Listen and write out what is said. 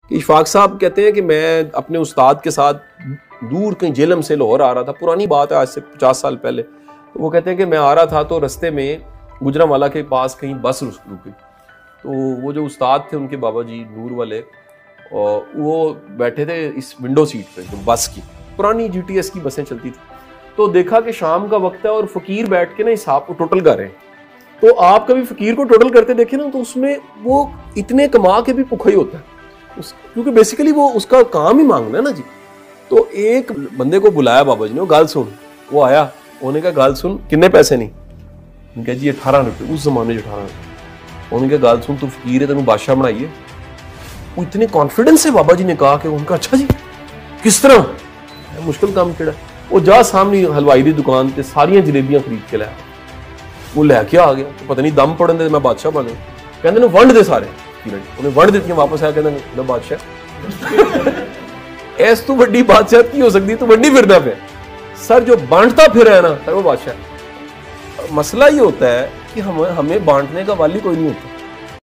कि इशफाक साहब कहते हैं कि मैं अपने उस्ताद के साथ दूर कहीं जेलम से लाहौर आ रहा था, पुरानी बात है आज से 50 साल पहले। तो वो कहते हैं कि मैं आ रहा था तो रास्ते में गुजरांवाला के पास कहीं बस रुकी। तो वो जो उस्ताद थे उनके बाबा जी नूर वाले, और वो बैठे थे इस विंडो सीट पे, जो बस की पुरानी GTS की बसें चलती थी। तो देखा कि शाम का वक्त है और फकीर बैठ के ना हिसाब को टोटल कर रहे हैं। तो आप कभी फकीर को टोटल करते देखे ना, तो उसमें वो इतने कमा के भी भुखा ही होता है, क्योंकि बेसिकली वो उसका काम ही मांगना है ना जी। तो एक बंदे को बुलाया बाबा जी ने, गाल सुन। वो आया, उन्होंने कहा गाल सुन, कितने पैसे नहीं? उनका जी 18 रुपये, उस जमाने में 18 रुपये। उन्होंने कहा गाल सुन, तू फकीर है, तेन बादशाह बनाइए। वो इतने कॉन्फिडेंस से बाबा जी ने कहा कि उनका अच्छा जी किस तरह, मुश्किल काम केड़ा। वो जा सामने हलवाई की दुकान से सारिया जलेबियां खरीद के लाया, वो लैके आ गया। तो पता नहीं दम पड़न दे मैं बादशाह बन गया। कहते वंड दे सारे, उन्हें वंड दी, वापस आया कहते बादशाह ऐस तू बड़ी बादशाह की हो सकती, तू वंडी फिरना पे सर, जो बांटता फिर है ना सर वो बादशाह। मसला ये होता है कि हमें बांटने का वाली कोई नहीं होता।